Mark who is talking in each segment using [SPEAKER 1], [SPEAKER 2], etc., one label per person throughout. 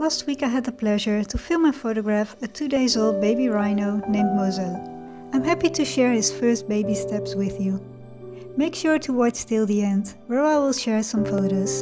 [SPEAKER 1] Last week I had the pleasure to film and photograph a 2 days old baby rhino named Mosl. I'm happy to share his first baby steps with you. Make sure to watch till the end, where I will share some photos.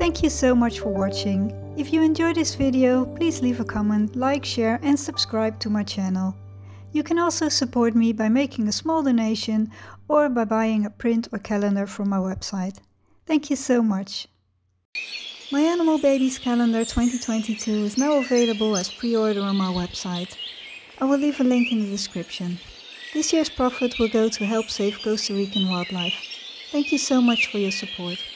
[SPEAKER 1] Thank you so much for watching. If you enjoyed this video, please leave a comment, like, share and subscribe to my channel. You can also support me by making a small donation or by buying a print or calendar from my website. Thank you so much. My Animal Babies Calendar 2022 is now available as pre-order on my website. I will leave a link in the description. This year's profit will go to help save Costa Rican wildlife. Thank you so much for your support.